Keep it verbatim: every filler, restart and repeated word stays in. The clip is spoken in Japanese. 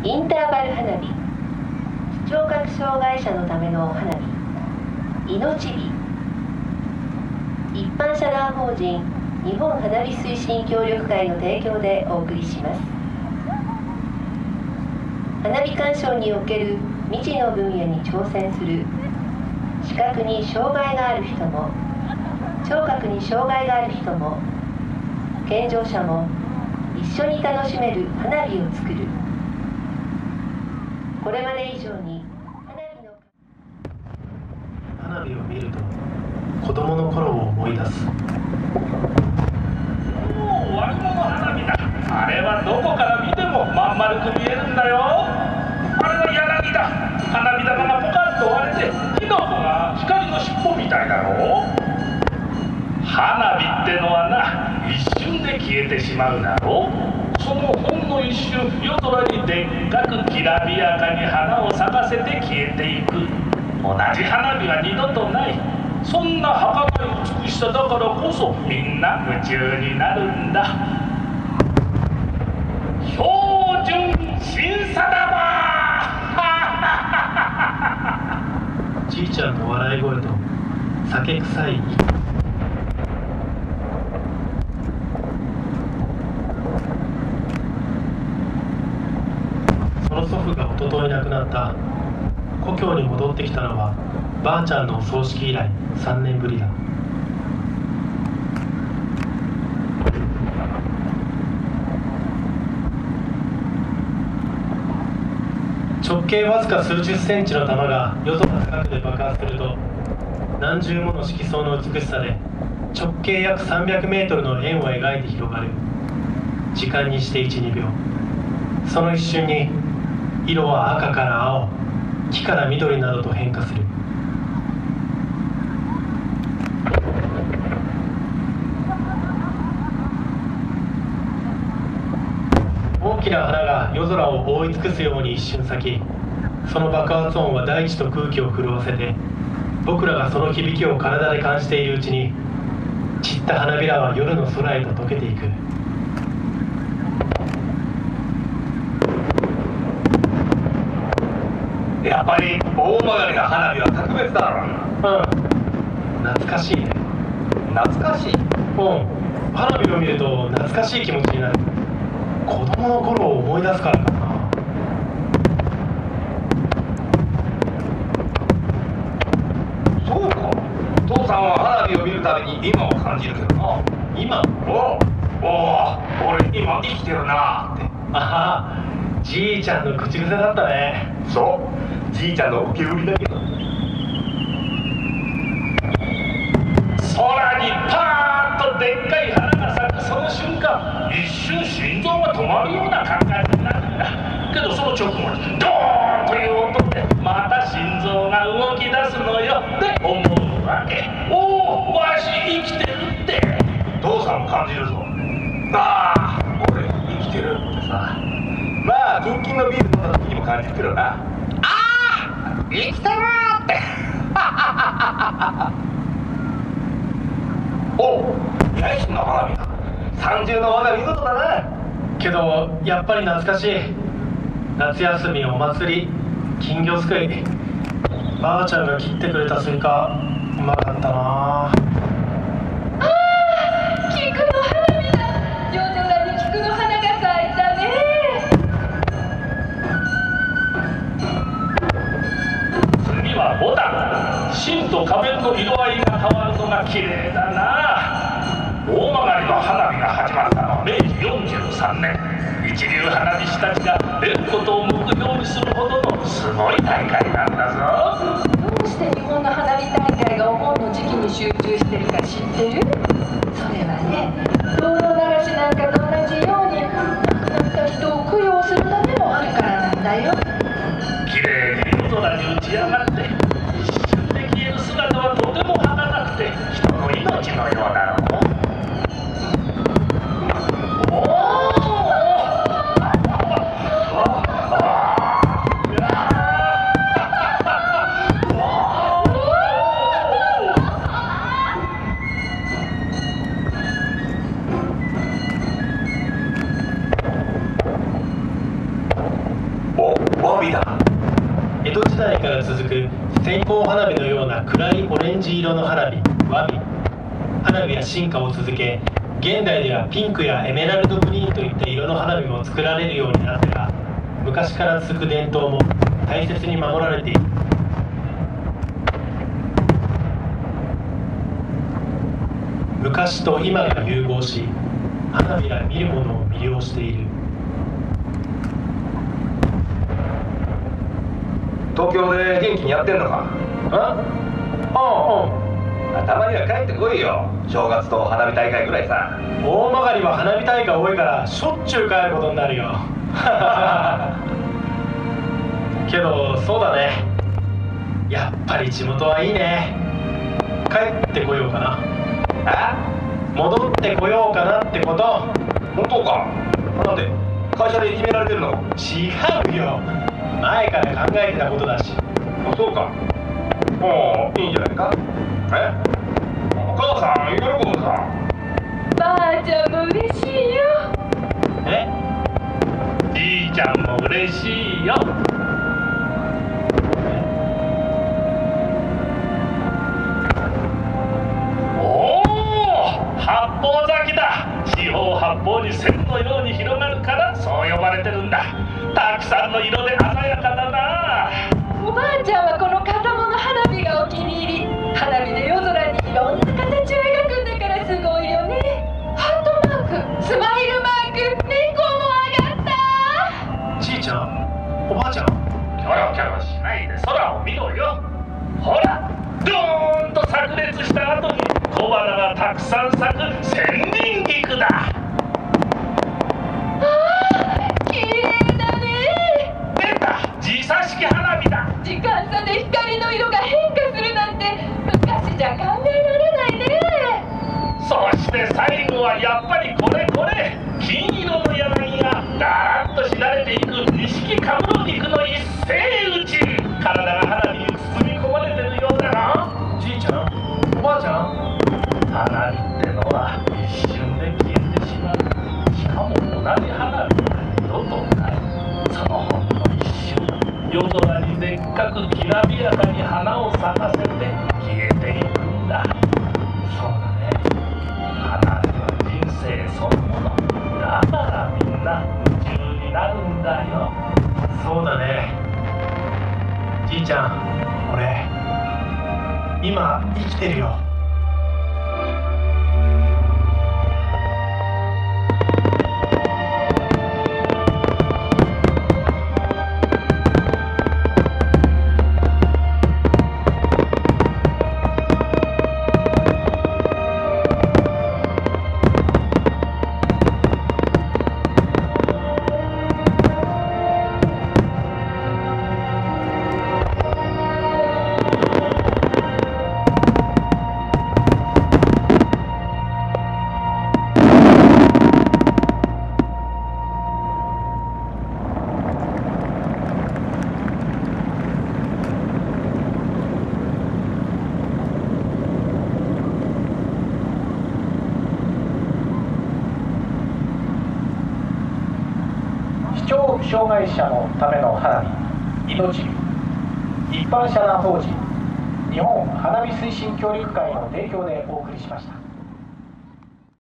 インターバル花火、視聴覚障害者のための花火、命火、一般社団法人日本花火推進協力会の提供でお送りします。花火鑑賞における未知の分野に挑戦する視覚に障害がある人も聴覚に障害がある人も健常者も一緒に楽しめる花火を作る。これまで以上に花火の花火を見ると子供の頃を思い出す。 おお、悪者花火だ。あれはどこから見てもまん丸く見えるんだよ。あれは柳だ。花火玉がポカッと割れて火の粉が光の尻尾みたいだろう。花火ってのはな、一瞬で消えてしまうだろう。そのほんの一瞬、夜空にでっかくきらびやかに花を咲かせて消えていく。同じ花火は二度とない。そんな儚い美しさだからこそみんな夢中になるんだ。標準審査だわじいちゃんの笑い声と酒臭いその祖父が一昨日亡くなった。故郷に戻ってきたのはばあちゃんのお葬式以来さんねんぶりだ。直径わずか数十センチの玉が夜空高くで爆発すると何重もの色相の美しさで直径約さんびゃくメートルの円を描いて広がる。時間にしていち、にびょう。その一瞬に色は赤から青、木から緑などと変化する。大きな花が夜空を覆い尽くすように一瞬咲き、その爆発音は大地と空気を震わせて、僕らがその響きを体で感じているうちに散った花びらは夜の空へと溶けていく。 やっぱり大曲の花火は特別だろ。 うん、懐かしいね。 懐かしい。 うん、花火を見ると懐かしい気持ちになる。子供の頃を思い出すからかな。 そうか。父さんは花火を見るたびに今を感じるけどな。 今？ おおお、俺今生きてるなって。 ああ、じいちゃんの口癖だったね。 そう、じいちゃんの受け売りだけど。空にパーッとでっかい花が咲くその瞬間、一瞬心臓が止まるような感覚になるんだ。けどその直後にドーンという音でまた心臓が動き出すのよって思うわけ。おお、わし生きてるって。父さんも感じるぞ。ああ、俺生きてるってさ。まあキンキンのビール飲んだ時にも感じるけどな。ああ、生きてるってお、八重洲の花火だ。三重の輪が見事だな。 けどやっぱり懐かしい。夏休みお祭り、金魚すくい、ばあちゃんが切ってくれたスイカうまかったな。 ああ、菊の花火だ。夜空に菊の花が咲いたね。 次はボタン。芯と花弁の色合いが変わるのが綺麗だな。大曲の花火が始まったのはめいじよんじゅうさんねん。一流花火師たちが出ることを目標にするほどのすごい大会なんだぞ。 どうして日本の花火大会がお盆の時期に集中してるか知ってる？それはね、道路流しなんかと同じように亡くなった人を供養するためもあるからなんだよ。 綺麗に夜空に打ち上がって一瞬で消える姿はとても儚くて人の命のようだろう。 から続く線香花火のような暗いオレンジ色の花火ワビ。花火は進化を続け、現代ではピンクやエメラルドグリーンといった色の花火も作られるようになったが、昔から続く伝統も大切に守られている。昔と今が融合し、花火が見る者を魅了している。 東京で元気にやってんのか？ ああ、うんたまには帰ってこいよ。正月と花火大会ぐらいさ。 大曲は花火大会多いからしょっちゅう帰ることになるよ。けどそうだね、やっぱり地元はいいね。帰ってこようかな。 あ？ 戻ってこようかなってこと。 本当か？なんで会社で決められてるの？ 違うよ、前から考えてたことだし。 あ、そうか。ああ、いいんじゃないか。え？お母さん喜ぶさ。 ばあちゃんも嬉しいよ。 え？ じいちゃんも嬉しいよ。おお、八方咲きだ。四方八方に線のように広がるからそう呼ばれてるんだ。たくさんの色で鮮やかだな。 おばあちゃんはこの片物花火がお気に入り。花火で夜空にいろんな形を描くんだからすごいよね。ハートマーク、スマイルマーク、レンコンも上がった。 じいちゃん、おばあちゃん。 キョロキョロしないで空を見ろよ。ほら、ドーンと炸裂した後に小花がたくさん咲く千人菊だ。 あー、綺麗だね。 出た、時差式花火だ。 時間差で光の色が変化するなんて昔じゃ考えられないね。 そして最後はやっぱりこれこれ、金色の柳がだらっとしだれていく錦カムロギクの一斉打ち。体が花火に包み込まれてるようだな。 じいちゃん、おばあちゃん。 花火ってのは一瞬で消えてしまう。しかも同じ花火が二度とない。そのほんの一瞬、夜空にでっかくきらびやかに花を咲かせて消えていくんだ。 そうだね。 花火は人生そのものだからみんな夢中になるんだよ。 そうだね。じいちゃん、俺今生きてるよ。 視聴障害者のための花火、命流、一般社団法人日本花火推進協力会の提供でお送りしました。